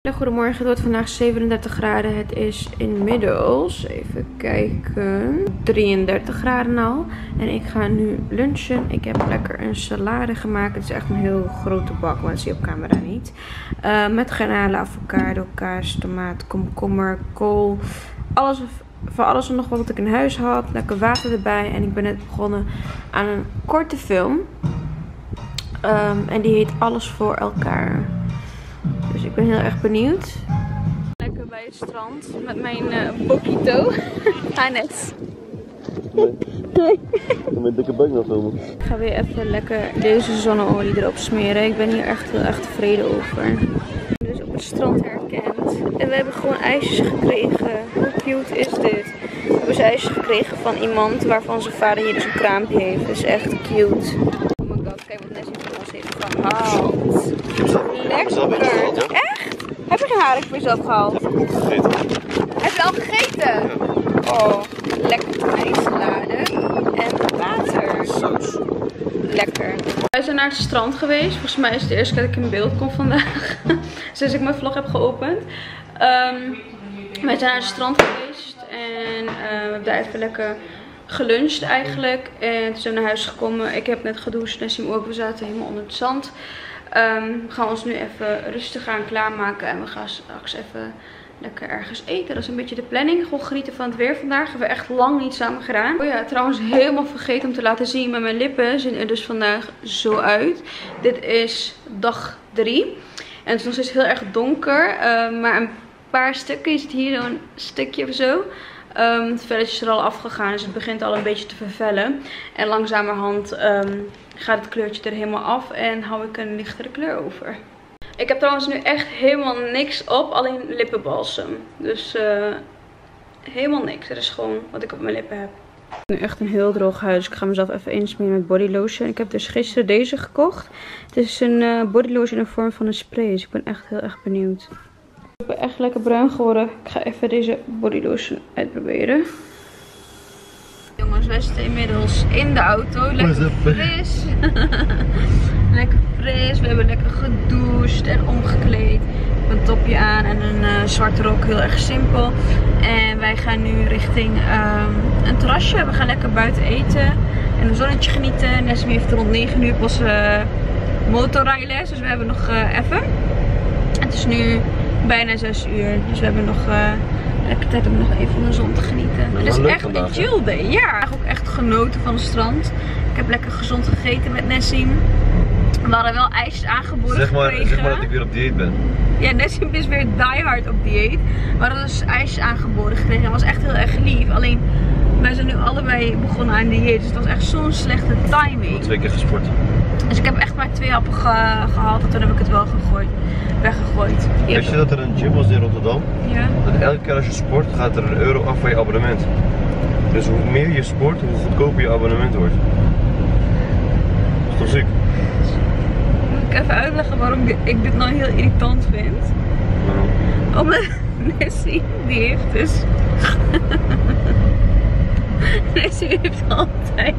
Goedemorgen, het wordt vandaag 37 graden. Het is inmiddels, even kijken, 33 graden al. En ik ga nu lunchen. Ik heb lekker een salade gemaakt. Het is echt een heel grote bak, maar dat zie je op camera niet. Met garnalen, avocado, kaas, tomaat, komkommer, kool. Van alles en nog wat ik in huis had. Lekker water erbij. En ik ben net begonnen aan een korte film. En die heet Alles voor elkaar. Dus ik ben heel erg benieuwd. Lekker bij het strand met mijn Bokito. Ga net. Nee. Met dikke buik nog filmen. Ik ga weer even lekker deze zonneolie erop smeren. Ik ben hier echt heel erg tevreden over. Dus op het strand herkend. En we hebben gewoon ijsjes gekregen. Hoe cute is dit? We hebben dus ijsjes gekregen van iemand waarvan zijn vader hier dus een kraampje heeft. Dat is echt cute. Oh my god, kijk wat Nessie voor ons heeft gehaald. Lekker. Echt? Heb je geen haring voor jezelf gehaald? Heb ik ook gegeten. Heb je al gegeten? Ja. Oh, lekker ijssalade en water. Saus. Lekker. Wij zijn naar het strand geweest. Volgens mij is het de eerste keer dat ik in beeld kom vandaag. Sinds ik mijn vlog heb geopend. Wij zijn naar het strand geweest. En we hebben daar even lekker geluncht eigenlijk. En toen zijn we naar huis gekomen. Ik heb net gedoucht. Nessim ook. We zaten helemaal onder het zand. We gaan ons nu even rustig aan klaarmaken. En we gaan straks even lekker ergens eten. Dat is een beetje de planning. Gewoon genieten van het weer vandaag. Hebben we echt lang niet samen gedaan. Oh ja, trouwens helemaal vergeten om te laten zien. Maar mijn lippen zien er dus vandaag zo uit. Dit is dag 3. En het is nog steeds heel erg donker. Maar een paar stukken. Je ziet hier zo'n stukje of zo. Het velletje is er al afgegaan. Dus het begint al een beetje te vervellen. En langzamerhand gaat het kleurtje er helemaal af. En hou ik een lichtere kleur over. Ik heb trouwens nu echt helemaal niks op. Alleen lippenbalsem. Dus helemaal niks. Dat is gewoon wat ik op mijn lippen heb. Nu echt een heel droog huis. Ik ga mezelf even insmeren met body lotion. Ik heb dus gisteren deze gekocht. Het is een body lotion in de vorm van een spray. Dus ik ben echt heel erg benieuwd. Ik ben echt lekker bruin geworden. Ik ga even deze body lotion uitproberen. Jongens, wij zitten inmiddels in de auto. Lekker fris. Lekker fris. We hebben lekker gedoucht en omgekleed. Een topje aan en een zwarte rok. Heel erg simpel. En wij gaan nu richting een terrasje. We gaan lekker buiten eten. En een zonnetje genieten. Nessim heeft rond 9 uur pas motorrijles. Dus we hebben nog even. Het is nu bijna 6 uur. Dus we hebben nog lekker tijd om nog even van de zon te genieten. Het is echt een chill day. Ja, ik heb ook echt genoten van het strand. Ik heb lekker gezond gegeten met Nessim. We hadden wel ijsjes aangeboden gekregen. Zeg maar dat ik weer op dieet ben. Ja, Nessim is weer diehard op dieet. We hadden dus ijsjes aangeboden gekregen. Dat was echt heel erg lief. Alleen, wij zijn nu allebei begonnen aan dieet. Dus het was echt zo'n slechte timing. 2 keer gesport. Dus ik heb echt maar 2 happen gehaald. En toen heb ik het wel weggegooid. Wist je dat er een gym was in Rotterdam? Ja. Dat elke keer als je sport gaat er €1 af van je abonnement. Dus hoe meer je sport, hoe goedkoper je abonnement wordt. Dat is toch ziek? Moet ik even uitleggen waarom ik dit nou heel irritant vind? Waarom? Omdat Nessie, die heeft dus... Nessie heeft altijd...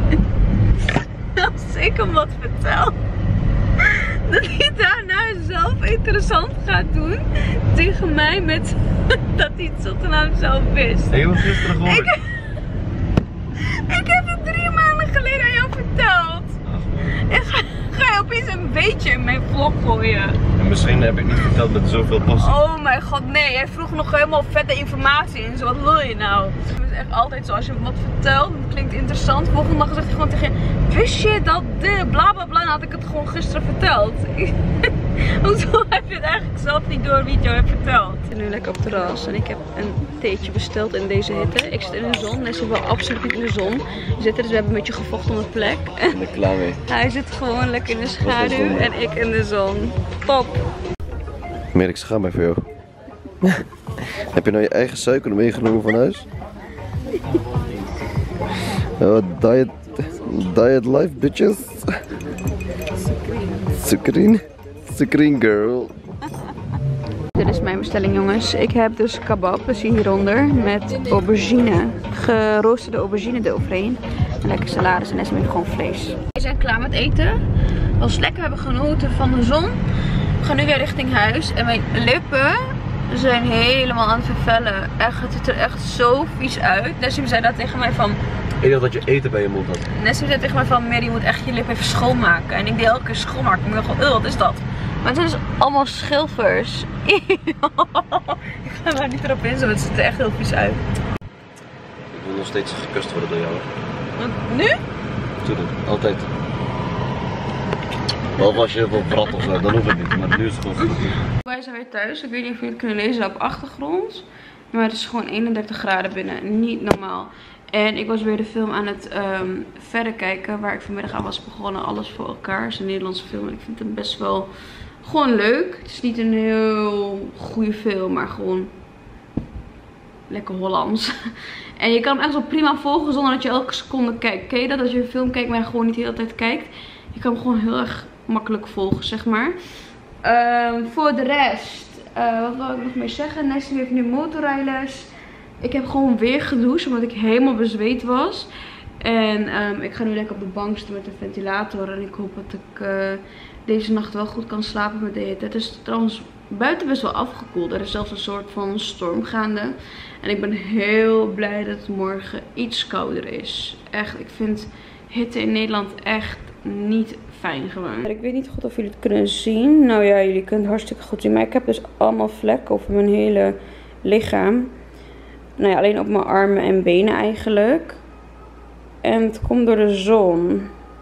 Als ik hem wat vertel... dat hij daarna zelf interessant gaat doen tegen mij met dat hij het tot aan zelf wist. Hey, hoe gisteren gehoord? Ik heb het 3 maanden geleden aan jou verteld. En ga je opeens een beetje in mijn vlog gooien. En misschien heb ik niet verteld met zoveel passie. Oh mijn god, nee. Jij vroeg nog helemaal vette informatie in. Zo, wat wil je nou? Het is echt altijd zo. Als je wat vertelt, dat klinkt interessant. Volgende dag zegt hij gewoon tegen je: wist je dat de bla bla bla? Dan had ik het gewoon gisteren verteld. Hoezo heb je het eigenlijk zelf niet door wie het jou heeft verteld? Ik zit nu lekker op het terras en ik heb een theetje besteld in deze hitte. Ik zit in de zon. Nessie wil absoluut niet in de zon zitten. Dus we hebben een beetje gevochten om de plek. Ik ben klaar mee. Hij zit gewoon lekker in de schaduw en ik in de zon. Top! Merk, ze gaan bij voor jou. Heb je nou je eigen suiker meegenomen van huis? Diet life, bitches. Screen girl. Dit is mijn bestelling, jongens. Ik heb dus kebab, dat zie je hieronder, met aubergine. Geroosterde aubergine eroverheen. En lekker salades en Nessim heeft gewoon vlees. We zijn klaar met eten. Het was lekker, we hebben genoten van de zon. We gaan nu weer richting huis. En mijn lippen zijn helemaal aan het vervellen. Echt, het ziet er echt zo vies uit. Nessim zei dat tegen mij van... Ik dacht dat je eten bij je mond had. Nessim zei tegen mij van... Mary, je moet echt je lip even schoonmaken. En ik deed elke keer schoonmaken. Ik dacht gewoon, wat is dat? Maar het zijn dus allemaal schilfers. Ik ga daar niet erop inzetten. Het ziet er echt heel vies uit. Ik wil nog steeds gekust worden door jou. Nu? Tuurlijk, altijd. Behalve als je heel veel brat of zo, dan hoeft het niet. Maar nu is het gewoon goed. Wij zijn weer thuis. Ik weet niet of jullie het kunnen lezen op achtergrond. Maar het is gewoon 31 graden binnen. Niet normaal. En ik was weer de film aan het verder kijken. Waar ik vanmiddag aan was begonnen. Alles voor elkaar. Het is een Nederlandse film. En ik vind hem best wel gewoon leuk. Het is niet een heel goede film. Maar gewoon lekker Hollands. En je kan hem echt zo prima volgen zonder dat je elke seconde kijkt. Ken je dat? Als je een film kijkt maar je gewoon niet de hele tijd kijkt. Je kan hem gewoon heel erg makkelijk volgen, zeg maar. Voor de rest, wat wil ik nog meer zeggen? Nessim heeft nu motorrijles. Ik heb gewoon weer gedoucht, omdat ik helemaal bezweet was. En ik ga nu lekker op de bank zitten met de ventilator. En ik hoop dat ik deze nacht wel goed kan slapen met de hitte. Het is trouwens buiten best wel afgekoeld. Er is zelfs een soort van storm gaande. En ik ben heel blij dat het morgen iets kouder is. Echt, ik vind hitte in Nederland echt niet fijn gewoon. Ik weet niet goed of jullie het kunnen zien. Nou ja, jullie kunnen het hartstikke goed zien. Maar ik heb dus allemaal vlekken over mijn hele lichaam. Nou ja, alleen op mijn armen en benen eigenlijk. En het komt door de zon.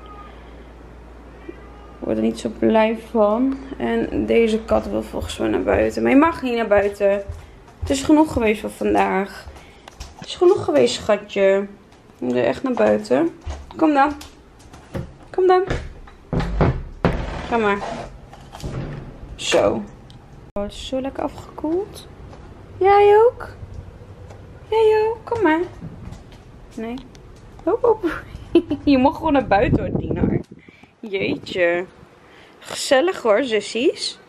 Ik word er niet zo blij van. En deze kat wil volgens mij naar buiten. Maar je mag niet naar buiten. Het is genoeg geweest voor vandaag. Het is genoeg geweest, schatje. Je moet er echt naar buiten. Kom dan. Kom dan. Ga maar. Zo. Oh, het is zo lekker afgekoeld. Jij ook? Jij ook? Kom maar. Nee. Hop, hop. Je mag gewoon naar buiten hoor, Diener. Jeetje. Gezellig hoor, zussies.